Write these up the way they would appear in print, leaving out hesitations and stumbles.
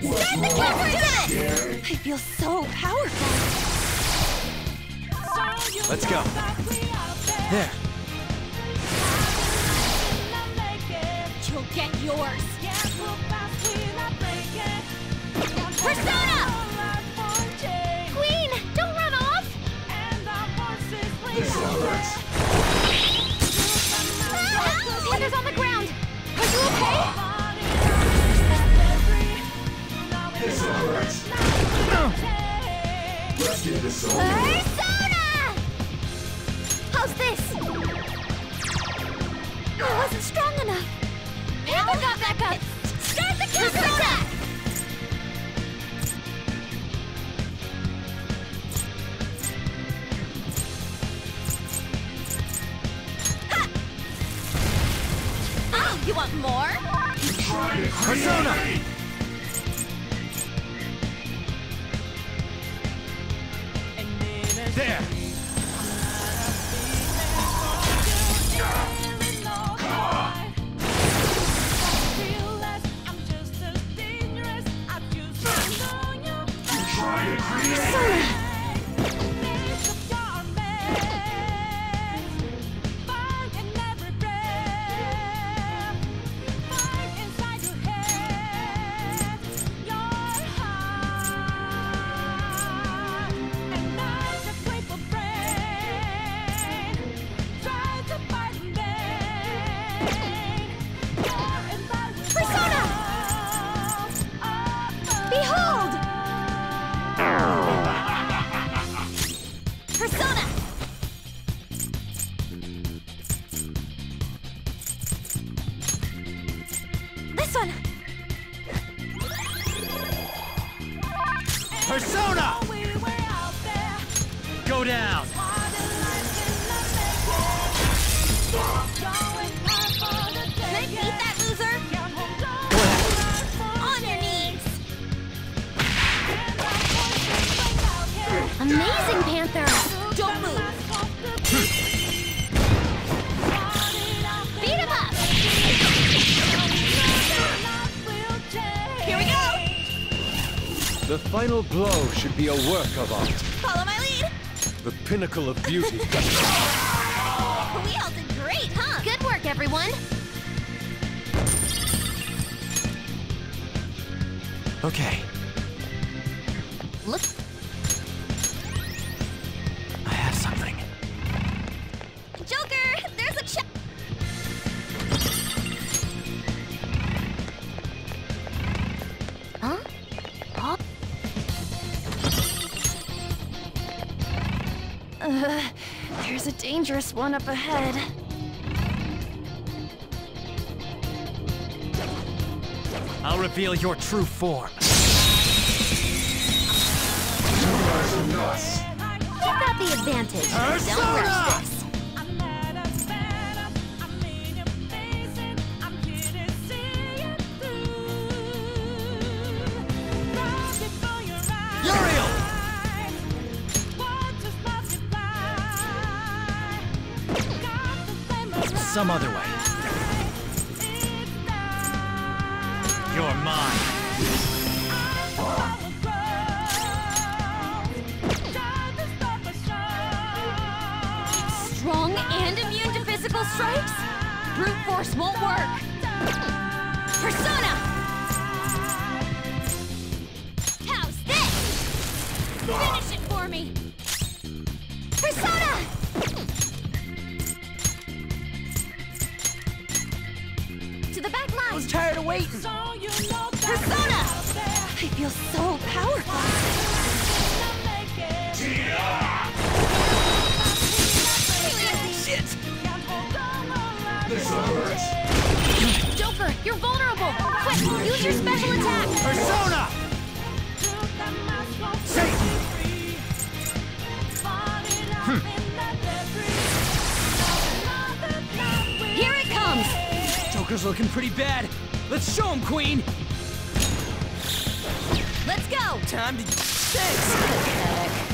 Start the camera attack! I feel so powerful. Let's go. There. You'll get yours. Persona! Queen, don't run off! This hurts. Panther's on the ground. Are you okay? This hurts. Let's get this over. Persona! How's this? I wasn't strong enough. Panther got back up. Start the counterattack! Oh, you want more? Persona! There! Persona! This one! Persona! Go down! Can I beat that loser? Go ahead. On your knees! Amazing, Panther! Don't move! Beat him up! Here we go! The final blow should be a work of art. Follow my lead! The pinnacle of beauty. We all did great, huh? Good work, everyone! Okay. Look. I have something. Joker! There's a check! Huh? Oh. There's a dangerous one up ahead. I'll reveal your true form. You've got the advantage. Don't rush this. Uriel! Some other way. You're mine. Strong and immune to physical strikes? Brute force won't work. Persona! How's this? Finish it for me! Persona! To the back line! I was tired of waiting. Persona! I feel so powerful! Shit! This hurts. Joker, you're vulnerable! Quick, use your special attack! Persona! Satan! Here it comes! Joker's looking pretty bad. Let's show him, Queen! Let's go! Time to... Thanks!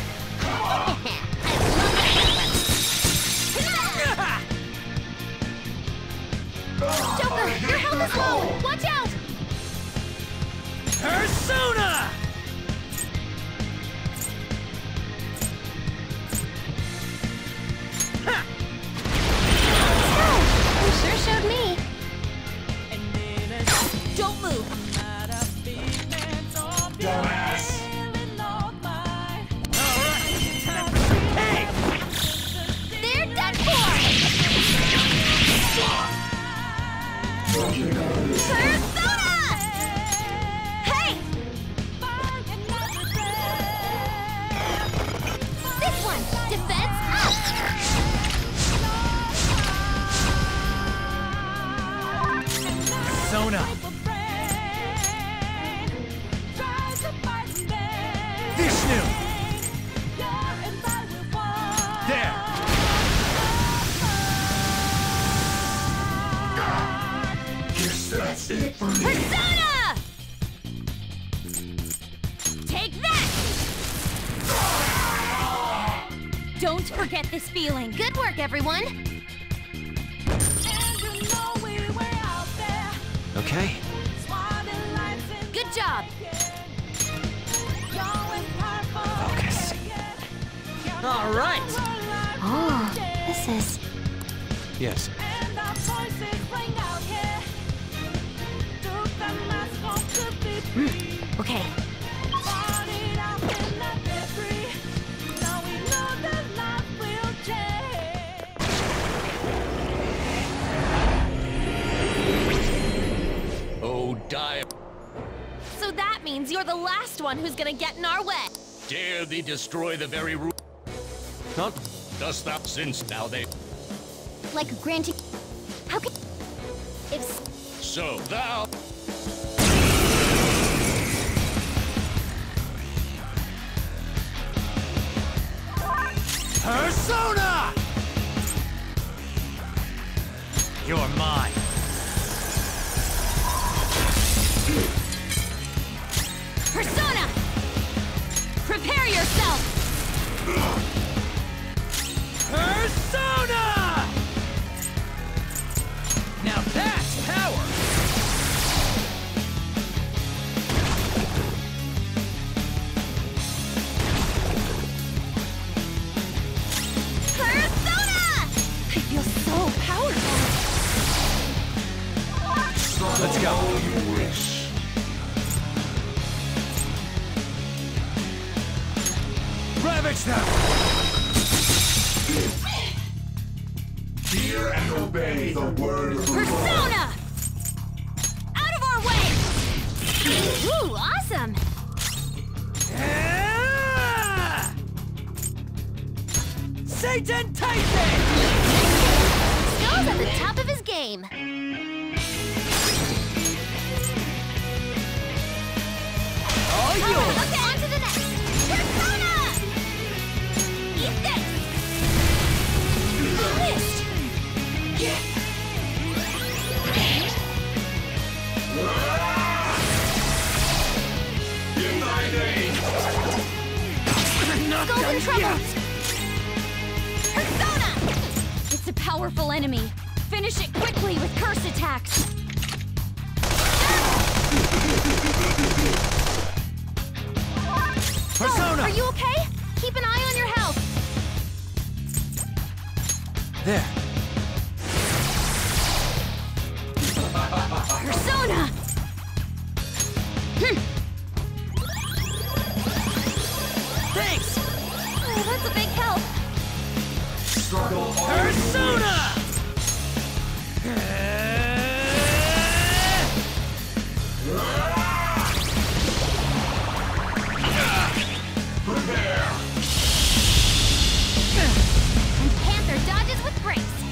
Joker, your health is low! Watch out! Persona! Persona! Ha! Oh, you sure showed me. Don't move. Dumbass! Alright, time for some cake! They're done for. Persona! Hey! This one! Defense up! Persona! Vishnu! There! Guess that's it for me. Persona! Take that! Don't forget this feeling. Good work, everyone. Okay. Good job. Focus. Alright! Oh, this is... Yes. Okay. Oh, die. So that means you're the last one who's gonna get in our way. Dare thee destroy the very root. Huh? Dost thou since now they. Like granting... How can... If... So thou. Persona! You're mine. Persona! Prepare yourself! Persona! Now that's power! Persona! I feel so powerful. Let's go. All you wish. Ravage them! Hear and obey the word of the Lord. Persona! Out of our way! Ooh, awesome! Ah! Satan Titan! Skill's at the top of his game. All yours! Okay, on to the next. Persona! Eat this! Missed! In thy name. Skull's in trouble! Persona! It's a powerful enemy. Finish it quickly with curse attacks. Persona! Are you okay? Keep an eye on your health. There. Persona! Thanks! Oh, that's a big help. Struggle all Persona! Prepare. And Panther dodges with grace.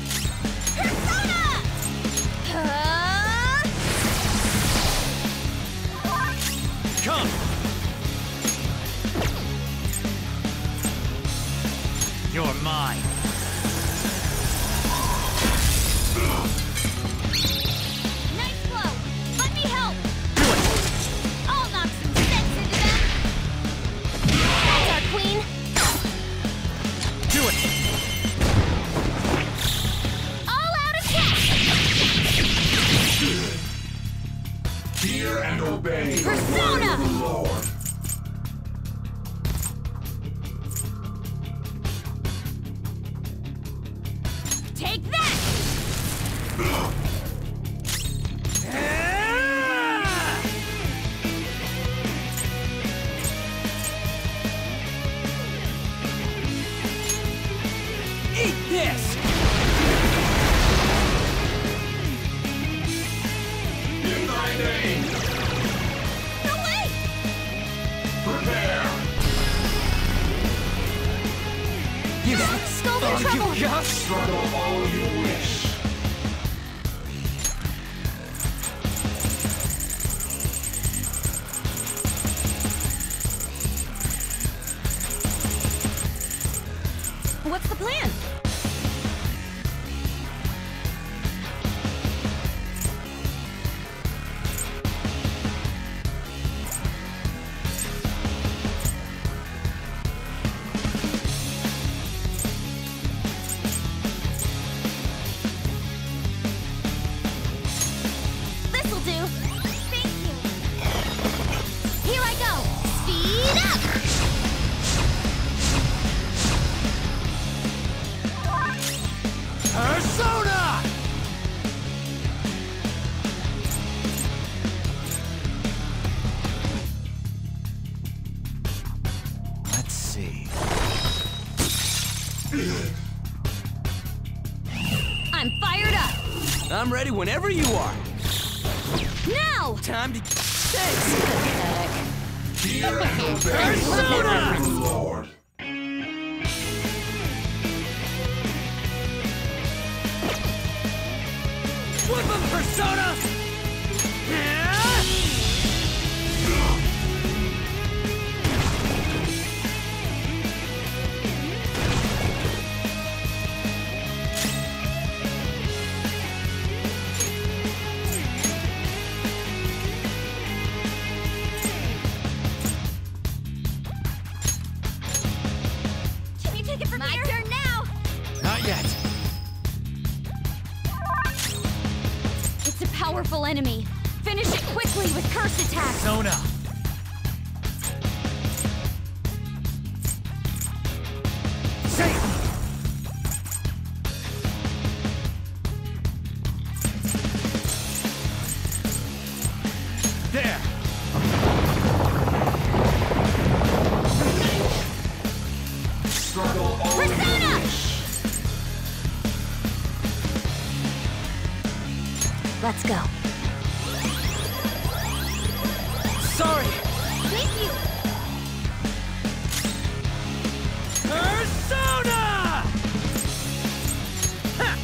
Hear and obey the Persona! word of the Lord. Take that! Eat this! In thy name, No way! prepare. You Skull's in trouble! you got Struggle all you wish. What's the plan? This'll do. Thank you. Here I go. Speed up! Persona! Let's see. I'm fired up! I'm ready whenever you are. Now! Time to... Thanks! Hear and obey the Persona! word of the Lord. Flip him, Persona! Yeah! Can you take it from here? My turn now! Not yet. It's a powerful enemy. Finish it quickly with curse attack. Persona! Satan! There! Struggle all you Persona! wish. Let's go. Sorry! Thank you! Persona! Ha!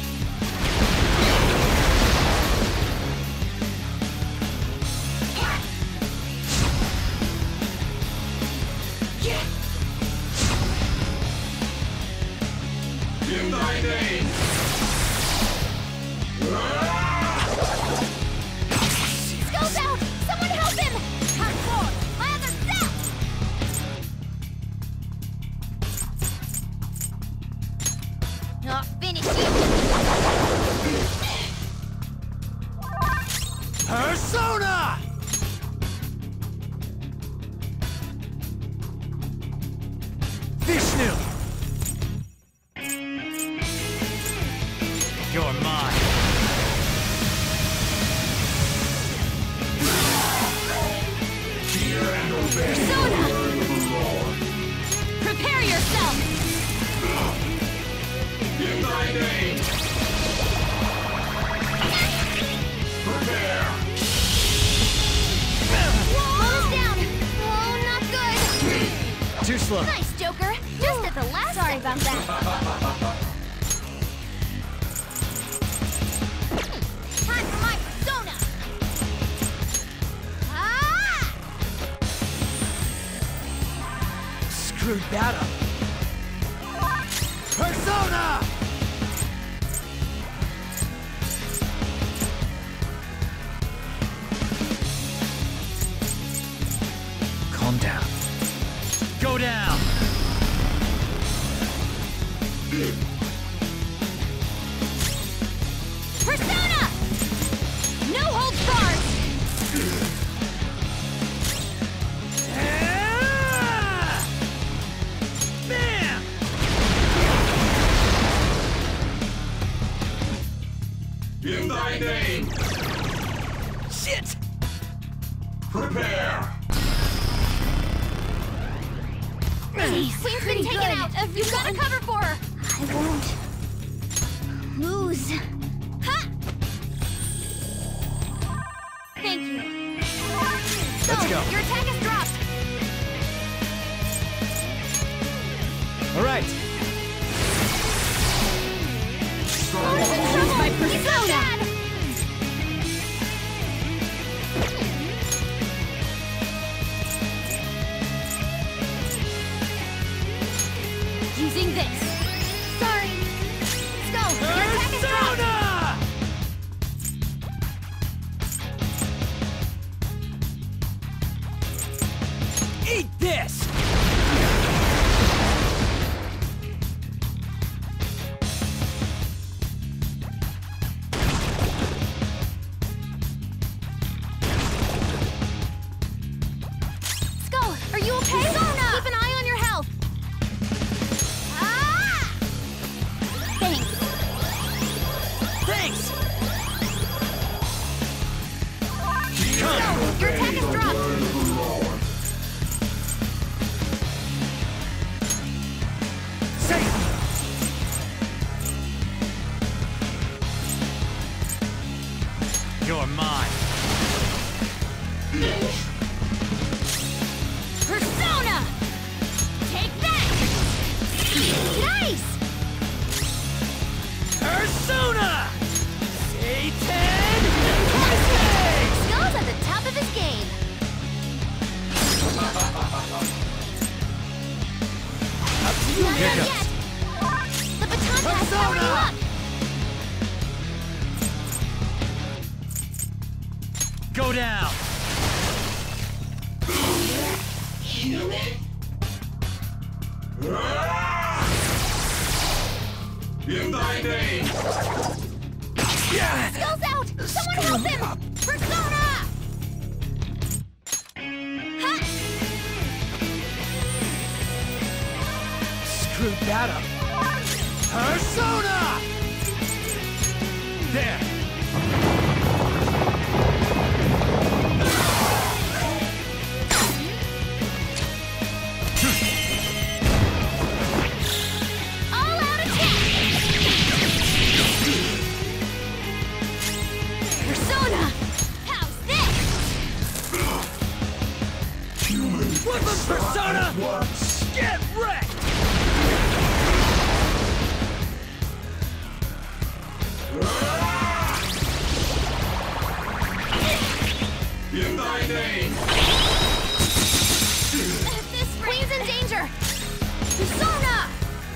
In thy name. Skull's out! Someone help him! Hard forward! My other self! Not finished yet! Persona! Vishnu! You're mine. Hear and obey Persona! the word of the Lord. Prepare yourself! In thy name. Prepare. Slow down! Oh, not good! Too slow. Nice, Joker! Just at the last Sorry about that. Time for my persona! Ah! Screwed that up. Persona! Calm down. Go down! Persona! No holds barred! In thy name. Shit! Prepare. Queen's been taken out. You've got to cover for her. I won't lose. Ha! Thank you. Let's go. Your attack is dropped. All right. My persona. Using this. Sorry. Let's go. Your attack is dropped. Eat this! Skull, are you okay? Persona! Keep an eye on your health. Ah! Thanks. Thanks! Skull, your attack is dropped. Safe! You're mine. Persona! Take that! Nice! Persona! Satan! Rising! Skull's at the top of his game. Up to you, Not Here done goes. yet. The baton pass powered you up. Go down! In thy name. Yeah! Skull's out! Someone help him! Persona! Ha! Screwed that up. Persona! There! All out attack! Persona! How's this? Woodland Persona! Get wrecked! In thy name. This Queen's in danger! Persona!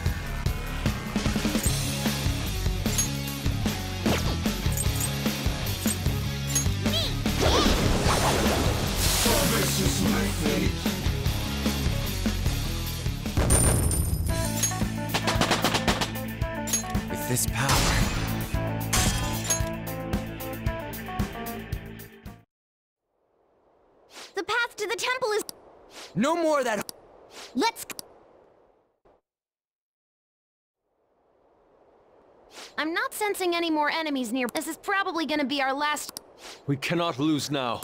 This is my fate. With this power, The path to the temple is... no more of that. Let's... I'm not sensing any more enemies near. This is probably gonna be our last... We cannot lose now.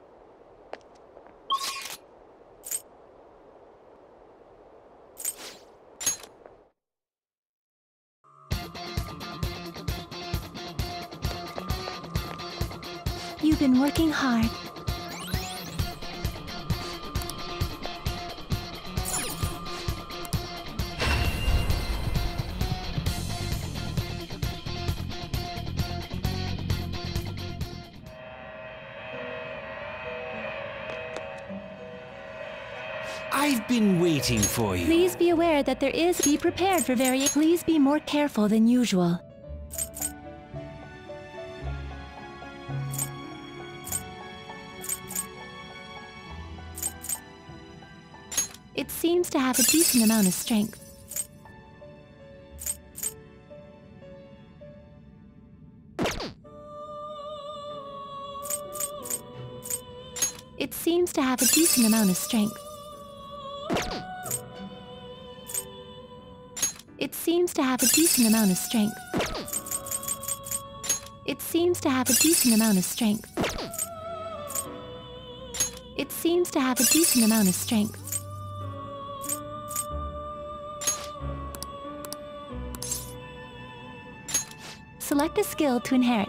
You've been working hard. I've been waiting for you. Please be aware that there is... Be prepared for Please be more careful than usual. It seems to have a decent amount of strength. It seems to have a decent amount of strength. It seems to have a decent amount of strength. It seems to have a decent amount of strength. It seems to have a decent amount of strength. Select a skill to inherit.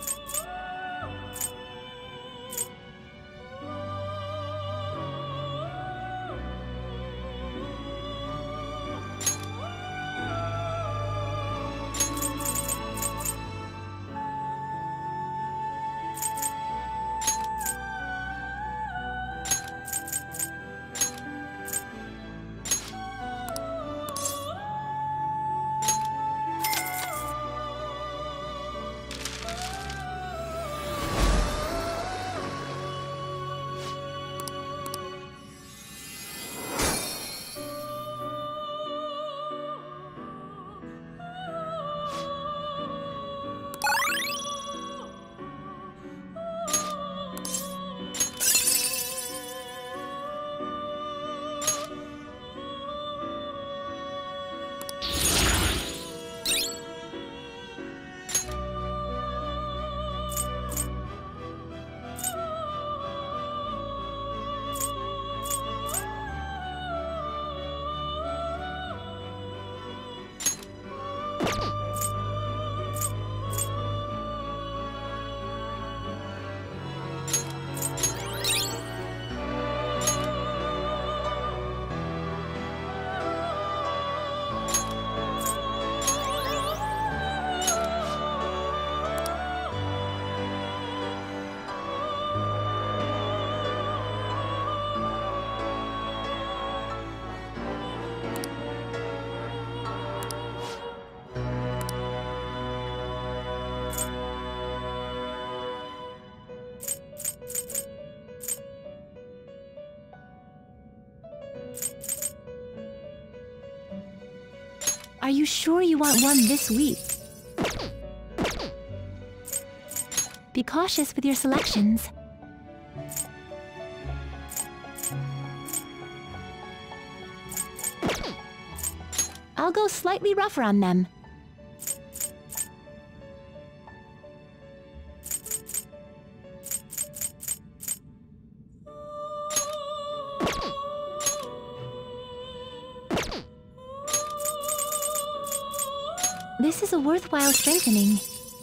Are you sure you want one this week? Be cautious with your selections. I'll go slightly rougher on them. This is a worthwhile strengthening.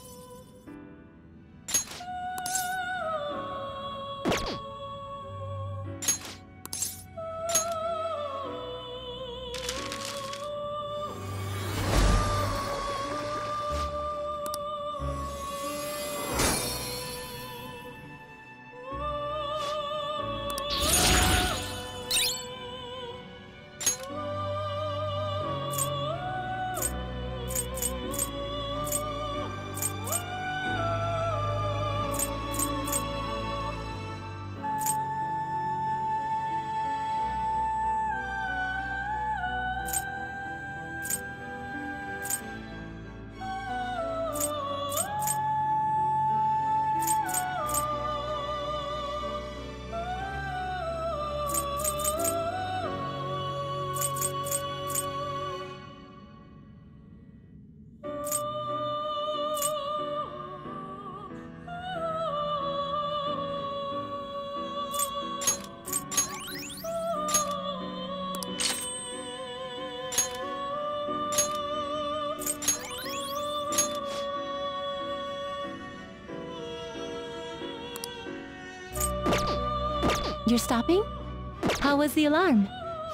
You're stopping? How was the alarm?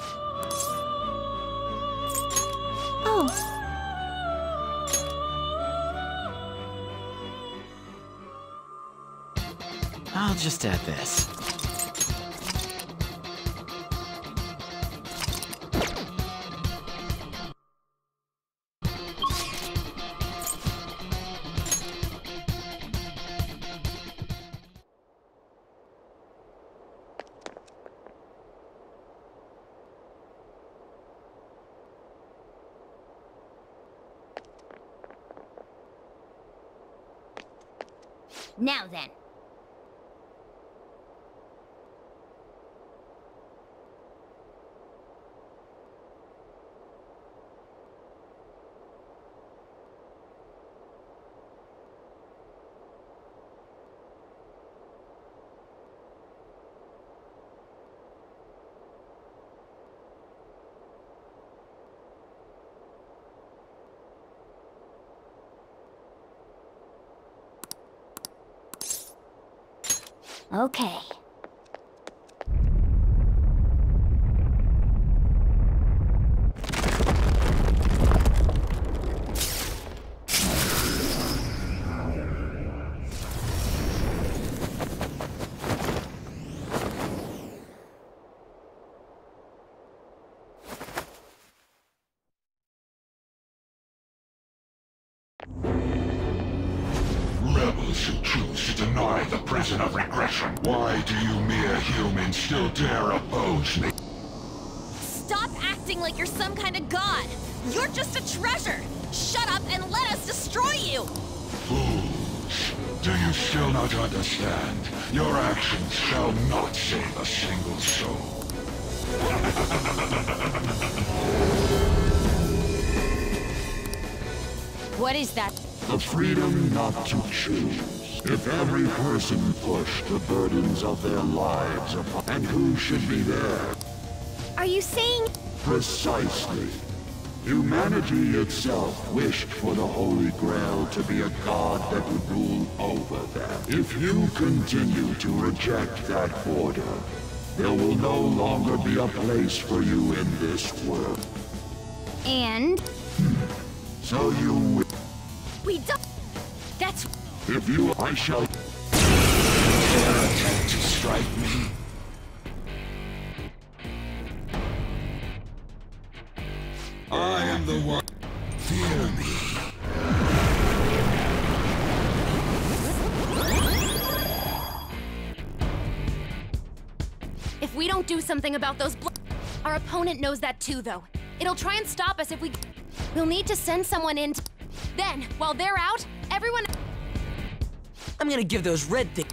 Oh. I'll just add this. Now then. Okay. Rebels who choose to deny the prison of regression. Why do you mere humans still dare oppose me? Stop acting like you're some kind of god! You're just a treasure! Shut up and let us destroy you! Fools! Do you still not understand? Your actions shall not save a single soul. What is that? The freedom not to choose. If every person pushed the burdens of their lives upon... And who should be there? Are you saying... Precisely. Humanity itself wished for the Holy Grail to be a god that would rule over them. If you continue to reject that order, there will no longer be a place for you in this world. And... So you will... We don't... That's... If you... I shall... Dare attempt to strike me? I am the one. Fear me. If we don't do something about those Our opponent knows that too, though. It'll try and stop us if we... We'll need to send someone in Then, while they're out, everyone... I'm gonna give those red things.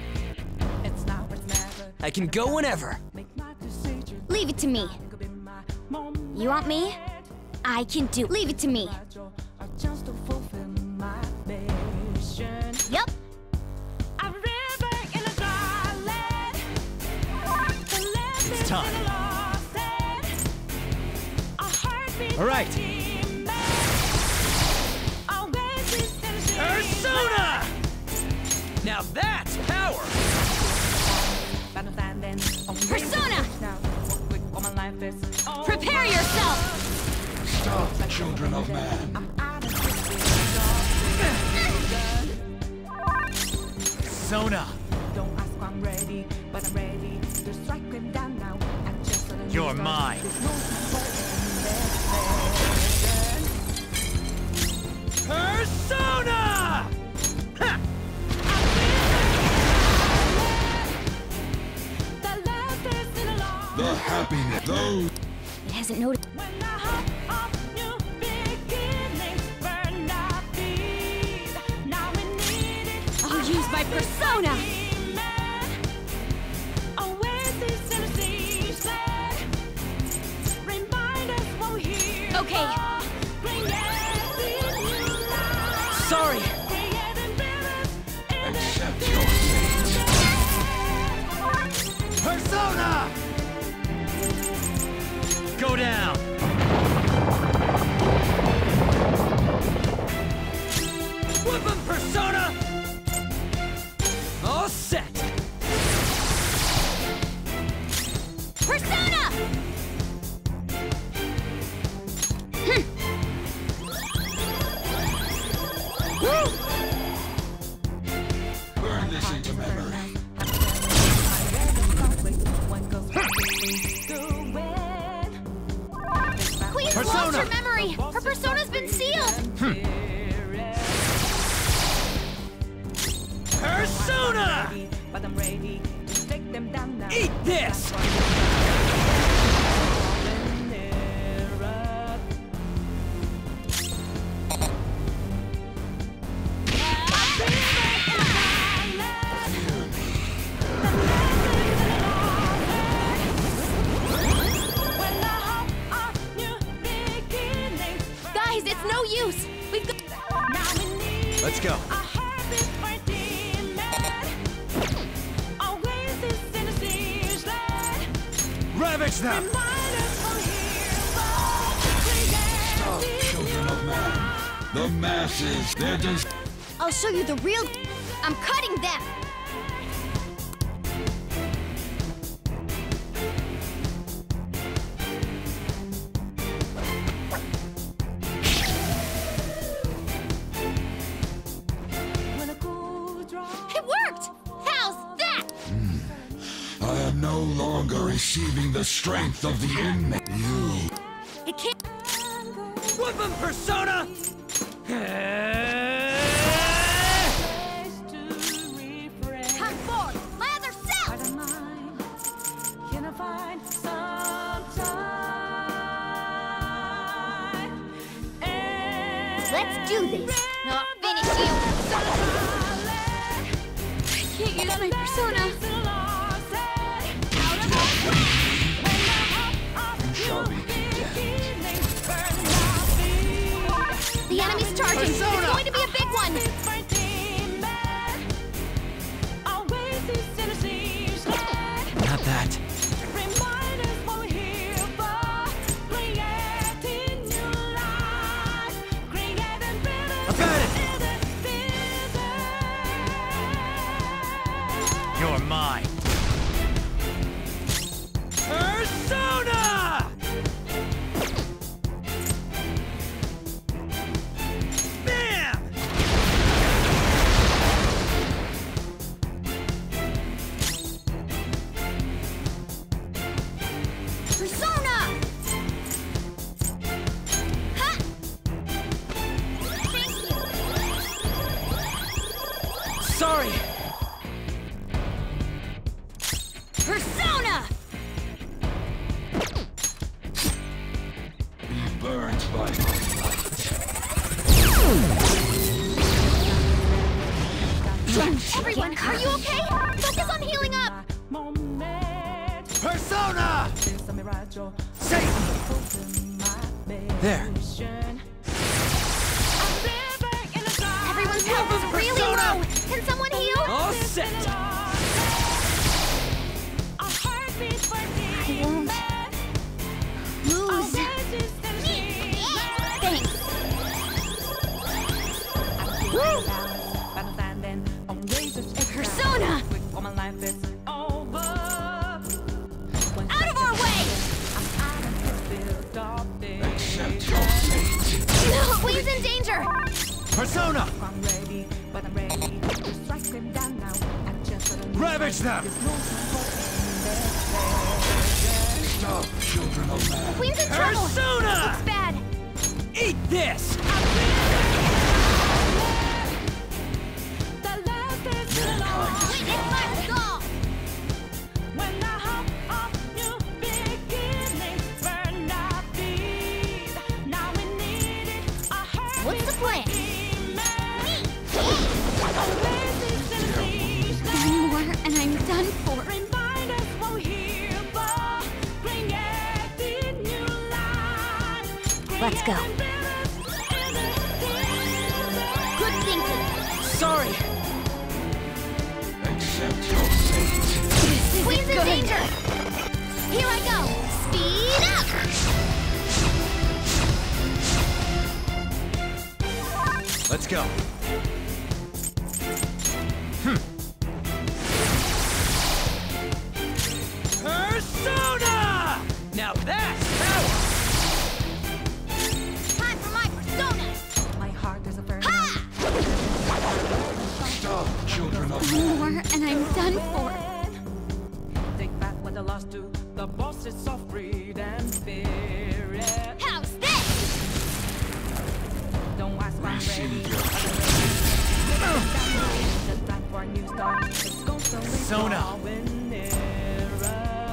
I can go whenever. Leave it to me. You want me? I can do... Leave it to me. Yup. It's time. All right. Persona! Now that's power! Persona! Prepare yourself! Stop, children of man. Persona! You're mine. Persona! Ha! The happiness, those... It hasn't noticed. I'll use my persona! Okay. Sorry! Accept your fate. Persona! Go down! Whip 'em, Persona! All set! Persona! Woo! Burn this into memory. Queen Persona! lost her memory! Her persona's been sealed! Persona! Eat this! Guys, it's no use! We've got... Let's go. Ravage them! Stop, children of man. The masses, they're just... I'll show you the real... I'm cutting them! no longer receiving the strength of the inmate. You It can't. Whoop 'em, Persona! Come forward! My other self! Let's do this! I'll finish you! I can't use my persona! shall be condemned. The enemy's charging! Persona! It's going to be a big one! Not that. About it! You're mine. Persona! Bam! Persona! Ha! Thank you! Sorry! Persona! Be burned by my Everyone, are you okay? Focus on healing up! Persona! Satan! There. Everyone's health is really low! Can someone heal? All set! I won't lose. Thanks. Woo! Persona! Out of our way! accept your fate. No, Queen's in danger! Persona! Ravage them! Stop, children of man. Queen's in trouble! Persona! It's bad! Eat this! Witness my resolve! What's the plan? One more and I'm done for. Let's go. Good thinking. Sorry! Accept your fate. Queen's in danger! Here I go! Speed up! Let's go. Persona! Now that's power! Time for my persona! Ha! Stop, children of One man. more and I'm done for. Take back what I lost to the bosses of greed and fear. Yeah. How's this? Don't ask why I'm ready. The time for a new start. It's constantly Persona. drawing nearer.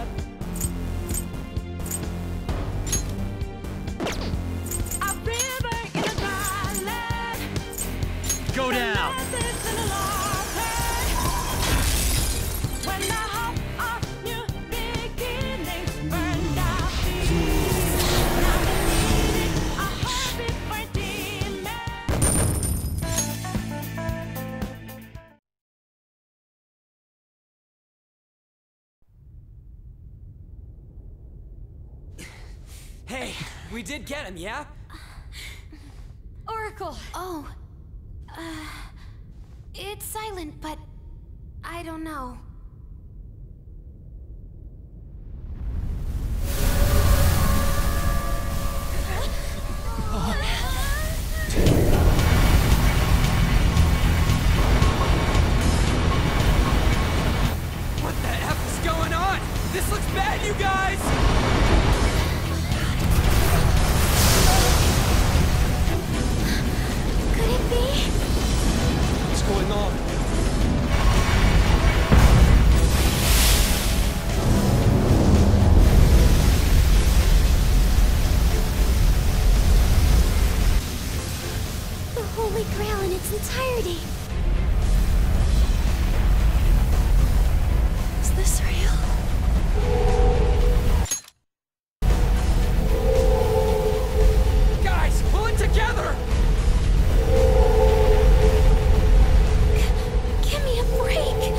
A river in a dry land. Go down! It's in a long way. When the hope of new beginnings burned out deep. Now we need a heartbeat for Hey, we did get him, yeah? Oracle! Oh. It's silent, but I don't know. What the F is going on? you guys! Could it be? What's going on? The Holy Grail in its entirety. Is this real? Guys, pull it together! Give me a break.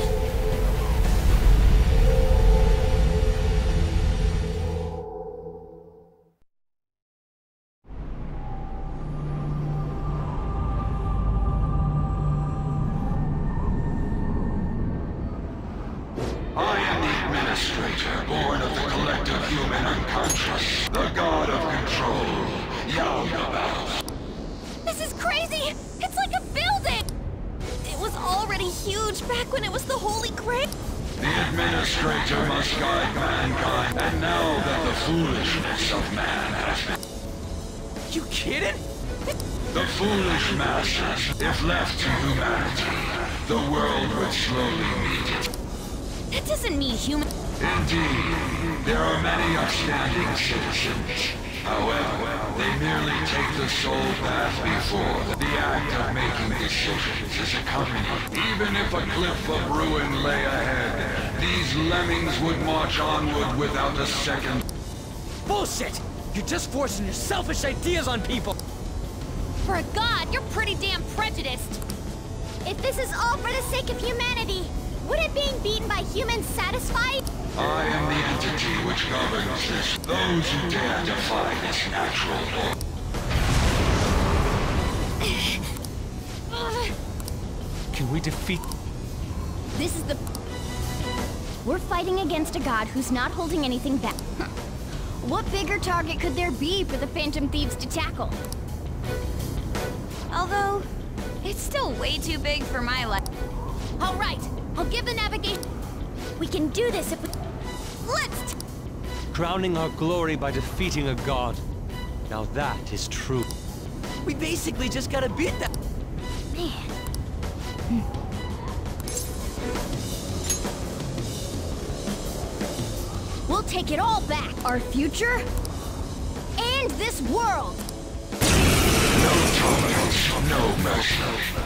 I am the Administrator, born of the collective human unconscious, the god of control, Yaldabaoth. This is crazy! It's like a building! It was already huge back when it was the Holy Grail. The Administrator must guide mankind, and now that the foolishness of man has been... You kidding? The foolish masses, if left to humanity, the world would slowly meet it. That doesn't mean human. Indeed, there are many upstanding citizens. However, they merely take the soul path before the act of making decisions is accompanied. Even if a cliff of ruin lay ahead, these lemmings would march onward without a second. Bullshit! You're just forcing your selfish ideas on people! For a god, you're pretty damn prejudiced. If this is all for the sake of humanity, wouldn't being beaten by humans satisfy? I am the entity which governs this. Those who dare defy this natural law. Can we defeat... This is the... We're fighting against a god who's not holding anything back. What bigger target could there be for the Phantom Thieves to tackle? Although, it's still way too big for my life. All right, I'll give the navigation. We can do this if we... Let's... Crowning our glory by defeating a god. Now that is true. We basically just gotta beat that... Man. We'll take it all back. Our future and this world. No tolerance, no mercy.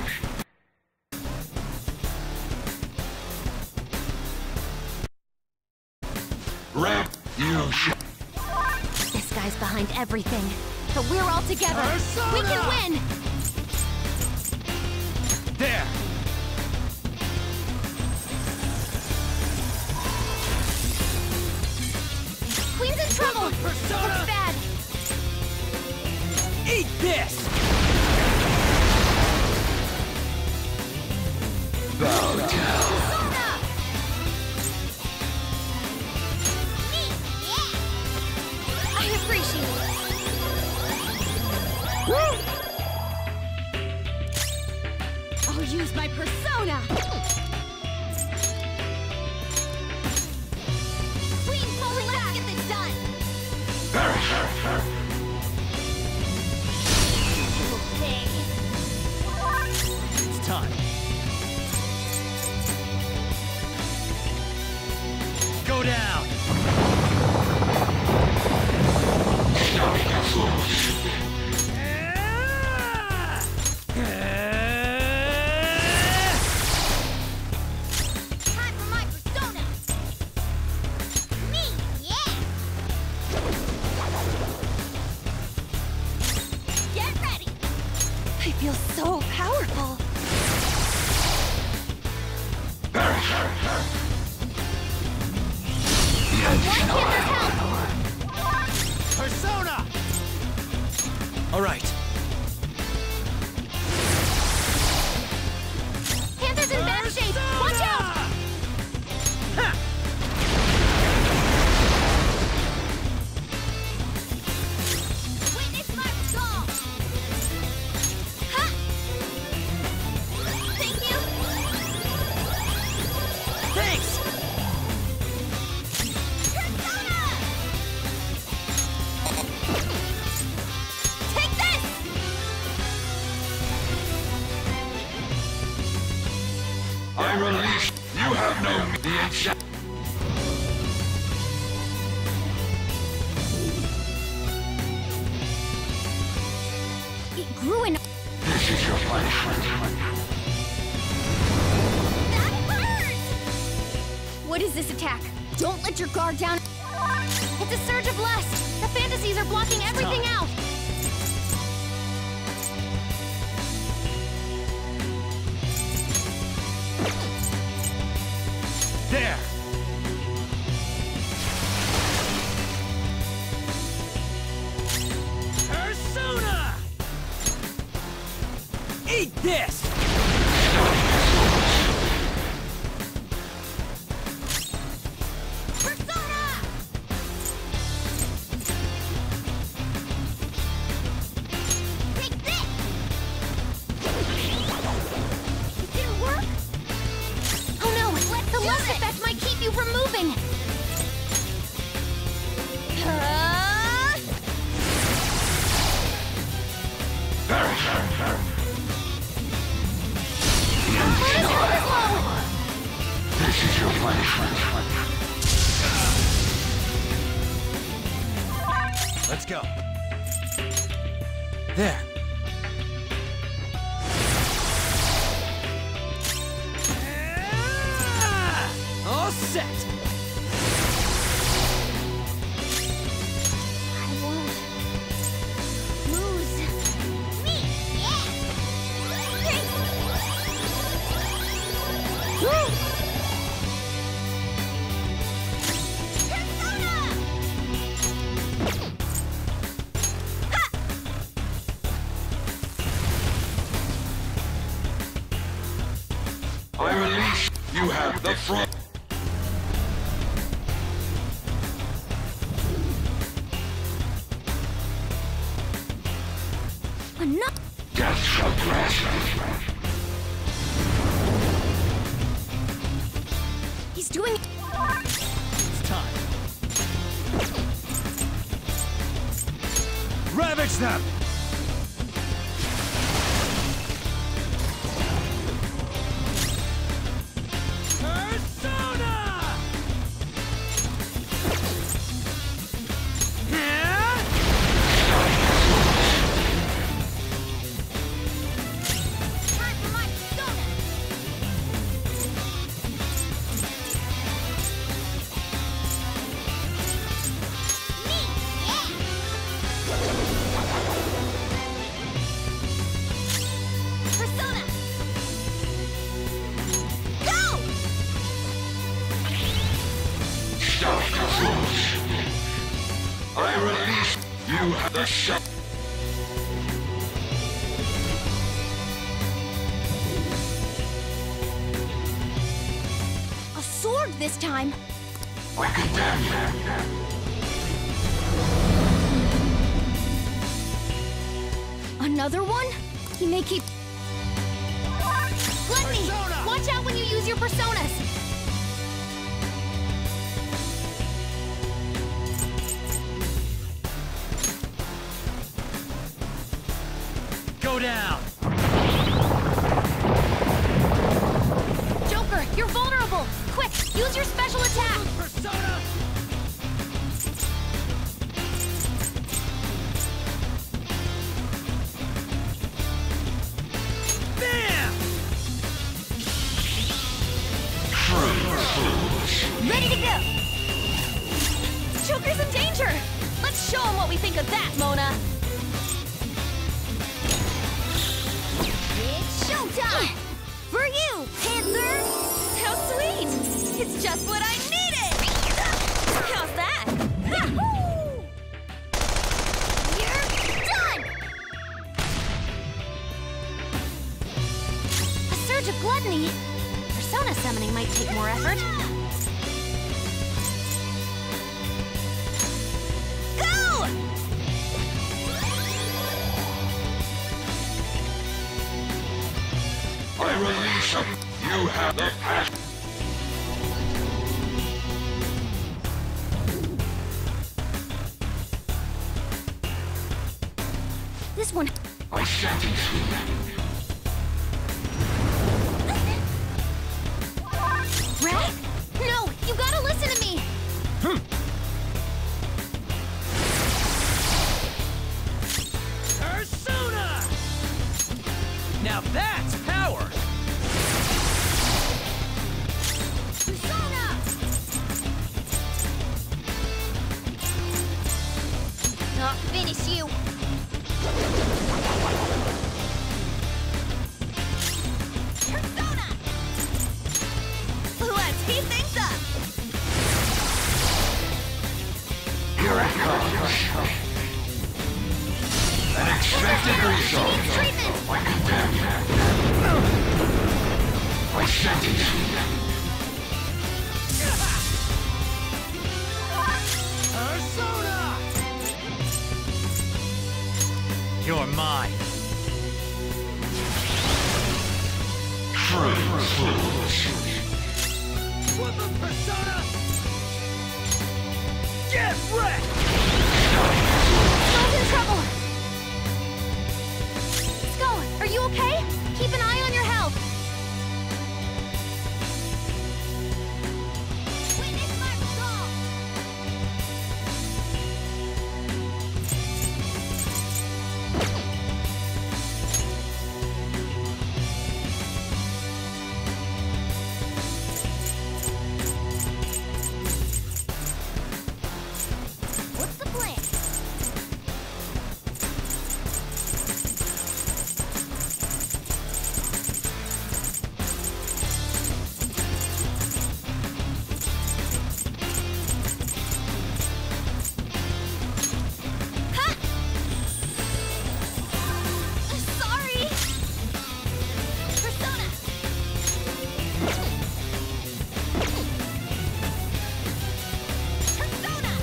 Revolution. This guy's behind everything, but we're all together. We can win. There! Queen's in trouble. Persona! Looks bad. Eat this! Bow down. Persona! I appreciate it. I'll use my persona. Queen, falling back. Let's get this done. Little thing. It's time. Go down! Stop the fools. I release. You have no the exact. It grew in. This is your punishment. That hurts! What is this attack? Don't let your guard down. It's a surge of lust. The fantasies are blocking everything out. There! Persona! Eat this! Persona! Take this! It didn't work? Oh no! The lust effect might keep you from moving! This is your punishment. Let's go. There. All set. I won't lose me. Yeah. Woo! Persona! Ha! I release. You have the front. Enough! Death shall grasp you. He's doing. It's time. Ravage them! Persona! Yeah? Time for my persona! Me! Yeah! Persona! Go! Stop the fools. I release. You have the shot. A sword this time! I condemn you. Another one? He may keep. Gluttony! Persona! Watch out when you use your personas! Go down! Joker, you're vulnerable! Quick, use your special attack! Persona! Bam! Ready to go! Joker's in danger! Let's show him what we think of that, Mona! It's showtime! For you, Panther! How sweet! It's just what I needed! How's that? Yahoo! You're done! A surge of gluttony? Persona summoning might take more effort. Go! I release him. You have the passion. This one. I sentence you. you. Persona! Let's heat things up! Here it comes. Unexpected result. Treatment! I condemn you. I sentence you. Persona! You're mine. True fools. Weapon Persona! Get wrecked! Skull's in trouble! Skull, are you okay? Keep an eye on your health. Witness my resolve! What's the plan? Ha! Sorry! Persona! Persona!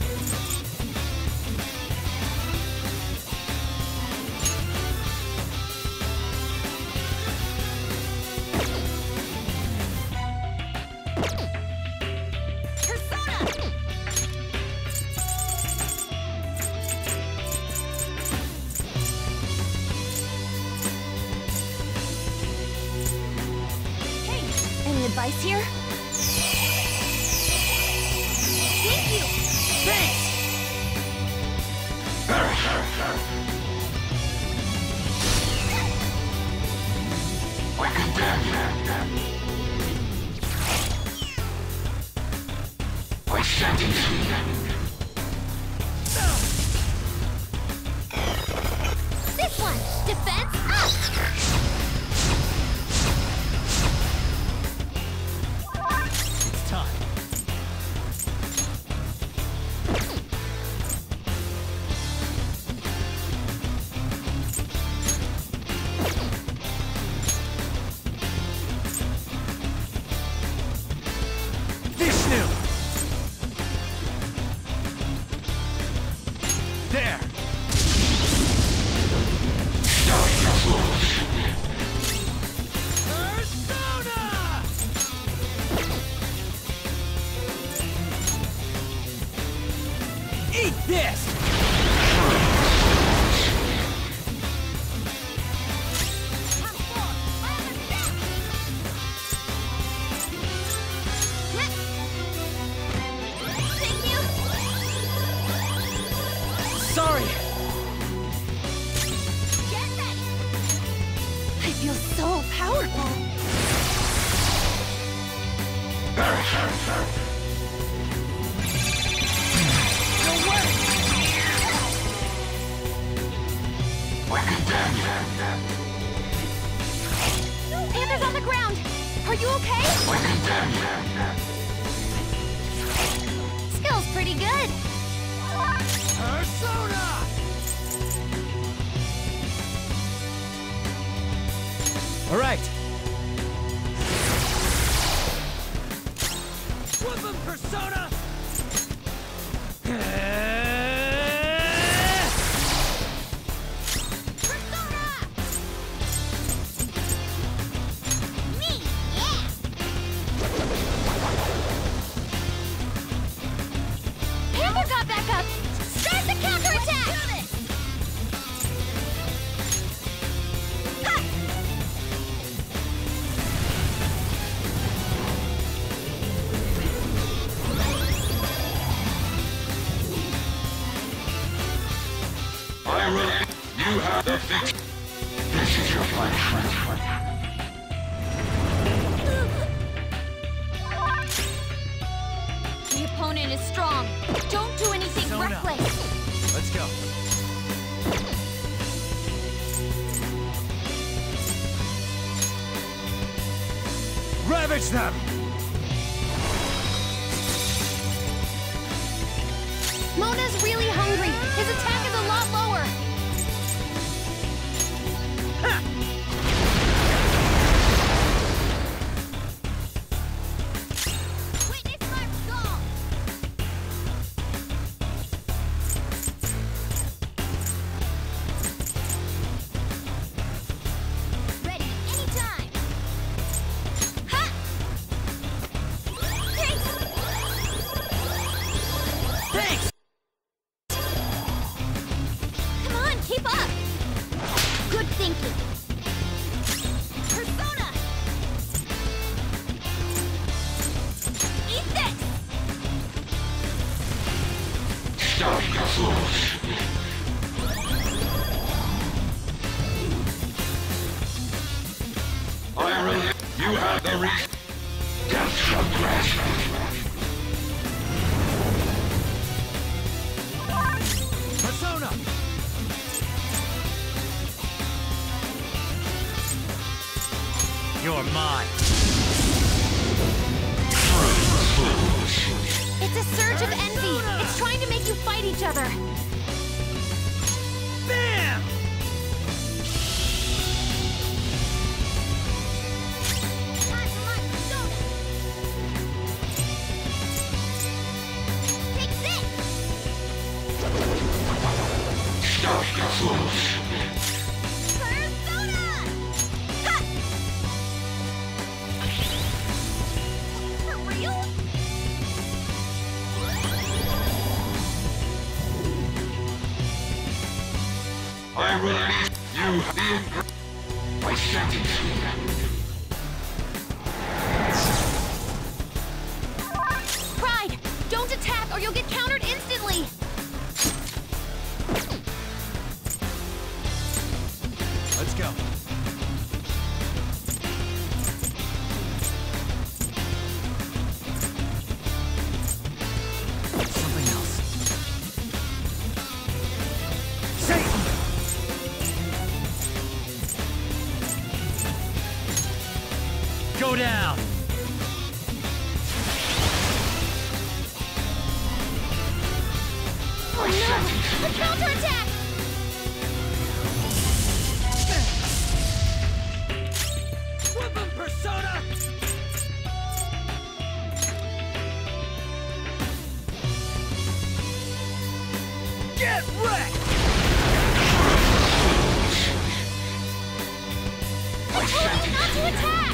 Persona! Hey, any advice here? Thank you! Thanks! I condemn you. I sentence you. This one! Defense up! It's time. Vishnu! There! Persona! Eat this! Thank you! Sorry! Get ready! I feel so powerful! Don't worry! I condemn you. Panther's on the ground! Are you okay? I condemn you. Skill's pretty good! Persona! All right. Weapon Persona! Me! Yeah! Panther got back up! Start the counterattack! Ha! I will. You have the fix. This is your punishment. The opponent is strong. Don't do anything Zone up. reckless. Let's go. Ravage them! Mona's really hungry. His attack is a lot lower. Witness my resolve. Ready anytime. Ha! Thanks! Come on, keep up! Good thinking! Persona! Eat this! Stop the force. You have the reason. Death from grasp. Persona! You're mine. It's a surge of envy! It's trying to make you fight each other! Bam! Time for my persona! Take this! Stop the force. Persona! Ha! For real? I release you the I sentence you. Pride! Don't attack or you'll get countered instantly! Let's go. Something else. Satan! Go down! Oh no! A counterattack! Whoop 'em, Persona! Get wrecked! I told you not to attack!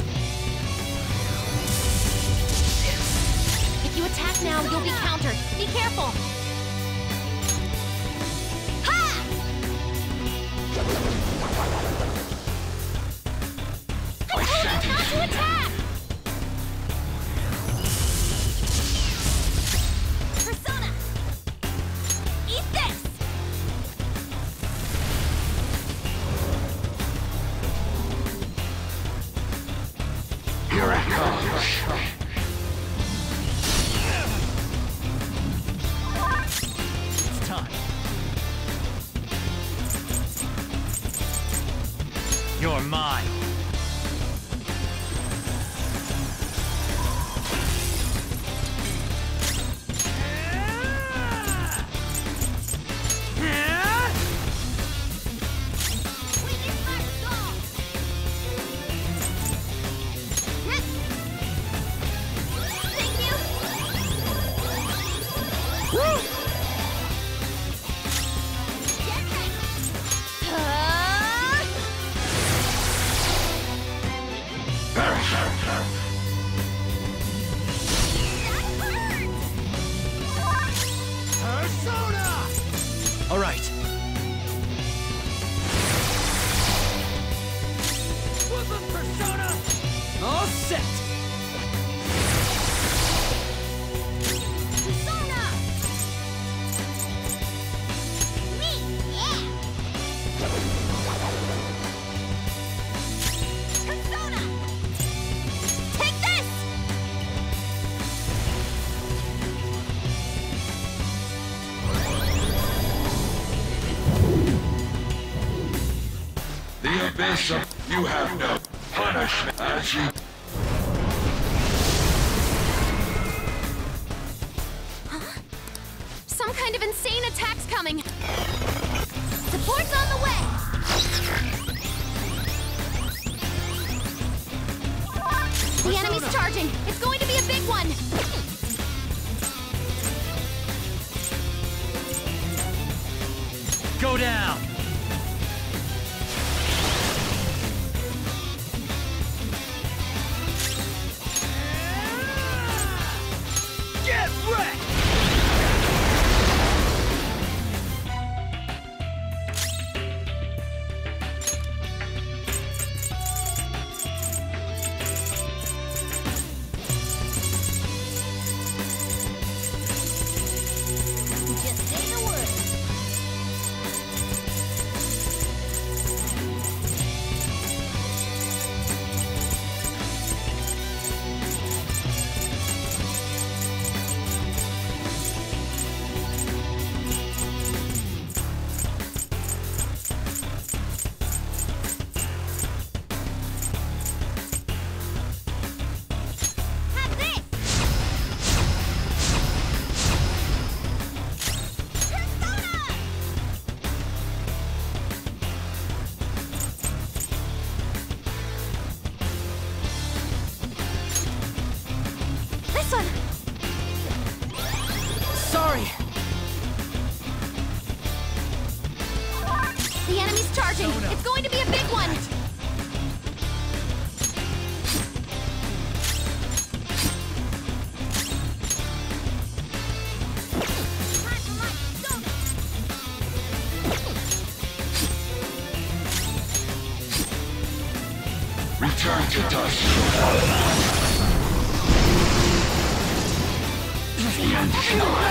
If you attack now, you'll be countered. Be careful! Ha! I told you not to attack! Persona! Eat this! Here it comes. It's time. You're mine. Witness my resolve! Thank you! Woo! Get ready! Persona! All right. Whoop 'em, Persona! All set! Persona! Me! Yeah! Persona! Take this! The abyss of you have no punishment as you incoming! Support's on the way! The enemy's charging! It's going to be a big one! Go down! Get wrecked! Just say the word. Have this! Persona! This one! Sorry! The enemy's charging! It's going to be a big one! Return to dust. The end.